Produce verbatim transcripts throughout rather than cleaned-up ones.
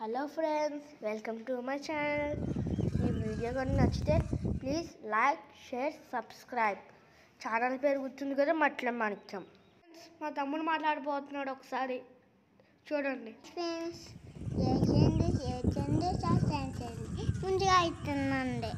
Hello friends, welcome to my channel. ఈ video కానీ నచ్చితే please like, share, subscribe. Channel పేరు గుర్తుంది కదా, మట్ల మాణిక్యం. మా తమ్ముడు మాట్లాడిపోతున్నాడు, ఒకసారి చూడండి. ఫ్రెండ్స్ చేయండి, షేర్ చేయండి, సబ్స్క్రైబ్ చేయండి. ముందుగా ఇస్తున్నాండి.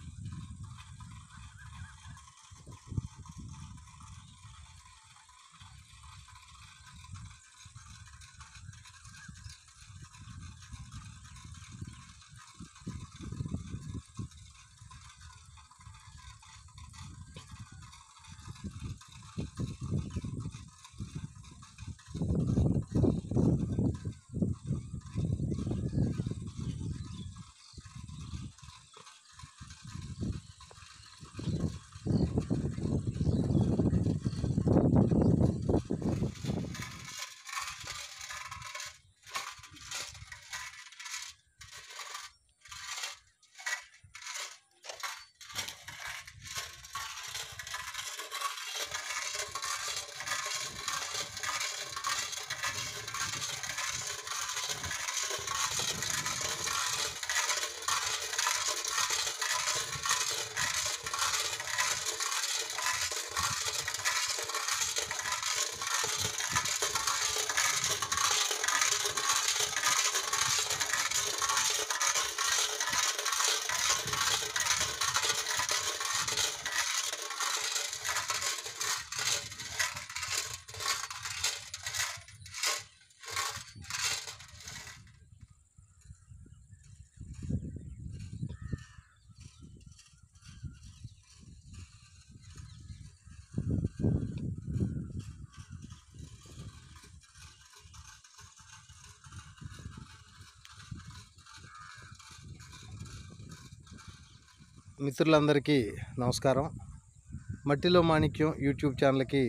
మిత్రులందరికీ నమస్కారం. మట్టిలో మాణిక్యం యూట్యూబ్ ఛానల్కి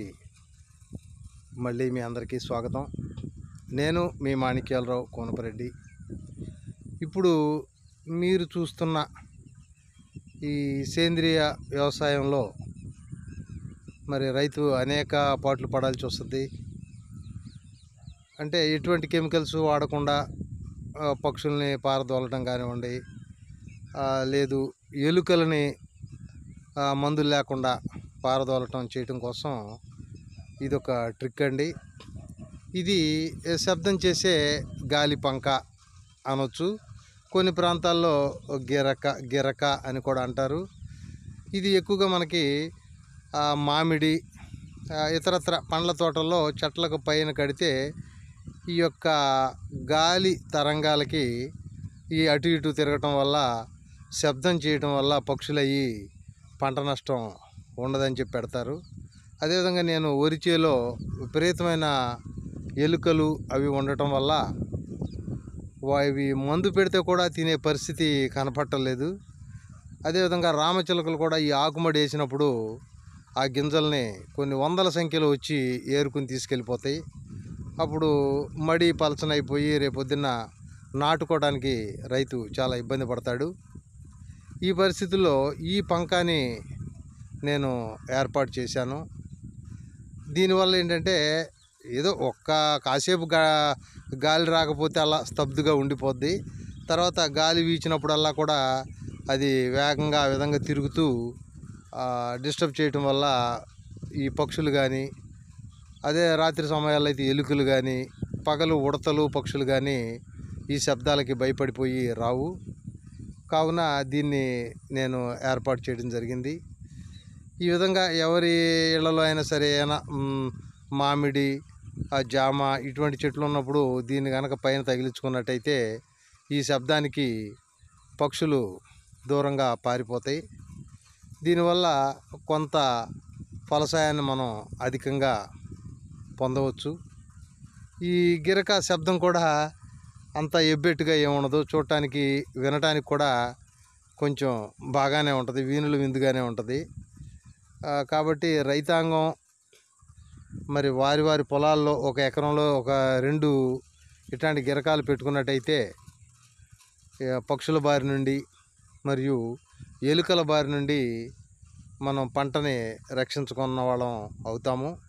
మళ్ళీ మీ అందరికీ స్వాగతం. నేను మీ మాణిక్యాలరావు కోనపరెడ్డి. ఇప్పుడు మీరు చూస్తున్న ఈ సేంద్రియ వ్యవసాయంలో మరి రైతు అనేక పాట్లు పడాల్సి వస్తుంది. అంటే ఎటువంటి కెమికల్స్ వాడకుండా పక్షుల్ని పారదోలటం కానివ్వండి, లేదు ఎలుకలని మందులు లేకుండా పారదోలటం చేయటం కోసం ఇదొక ట్రిక్ అండి. ఇది శబ్దం చేసే గాలి పంక అనొచ్చు. కొన్ని ప్రాంతాల్లో గిరక గిరక అని కూడా అంటారు. ఇది ఎక్కువగా మనకి మామిడి, ఇతరత్ర పండ్ల తోటల్లో చెట్లకు పైన కడితే ఈ యొక్క గాలి తరంగాలకి ఈ అటు ఇటు తిరగటం వల్ల, శబ్దం చేయటం వల్ల పక్షులు అయ్యి పంట నష్టం ఉండదని చెప్పి పెడతారు. అదేవిధంగా నేను వరిచేలో విపరీతమైన ఎలుకలు అవి ఉండటం వల్ల అవి మందు పెడితే కూడా తినే పరిస్థితి కనపట్టలేదు. అదేవిధంగా రామచిలుకలు కూడా ఈ ఆకుమడి వేసినప్పుడు ఆ గింజల్ని కొన్ని వందల సంఖ్యలో వచ్చి ఏరుకుని తీసుకెళ్ళిపోతాయి. అప్పుడు మడి పలచనైపోయి రేపొద్దున్న నాటుకోవడానికి రైతు చాలా ఇబ్బంది పడతాడు. ఈ పరిస్థితుల్లో ఈ పంకాని నేను ఏర్పాటు చేశాను. దీనివల్ల ఏంటంటే ఏదో ఒక్క కాసేపు గా గాలి రాకపోతే అలా స్తబ్దుగా ఉండిపోద్ది. తర్వాత గాలి వీచినప్పుడల్లా కూడా అది వేగంగా ఆ విధంగా తిరుగుతూ డిస్టర్బ్ చేయటం వల్ల ఈ పక్షులు కానీ, అదే రాత్రి సమయాల్లో అయితే ఎలుకలు కానీ, పగలు ఉడతలు పక్షులు కానీ ఈ శబ్దాలకి భయపడిపోయి రావు. కావున దీన్ని నేను ఏర్పాటు చేయడం జరిగింది. ఈ విధంగా ఎవరి ఇళ్లలో అయినా సరే అయినా మామిడి, జామ ఇటువంటి చెట్లు ఉన్నప్పుడు దీన్ని కనుక పైన తగిలించుకున్నట్టయితే ఈ శబ్దానికి పక్షులు దూరంగా పారిపోతాయి. దీనివల్ల కొంత ఫలసాయాన్ని మనం అధికంగా పొందవచ్చు. ఈ గిరక శబ్దం కూడా అంత ఎబ్బెట్టుగా ఏముండదు, చూడటానికి వినటానికి కూడా కొంచెం బాగానే ఉంటుంది, వీణులు విందుగానే ఉంటుంది. కాబట్టి రైతాంగం మరి వారి వారి పొలాల్లో ఒక ఎకరంలో ఒక రెండు ఇట్లాంటి గిరకాలు పెట్టుకున్నట్టయితే పక్షుల బారి నుండి మరియు ఎలుకల బారి నుండి మనం పంటని రక్షించుకున్న వాళ్ళం అవుతాము.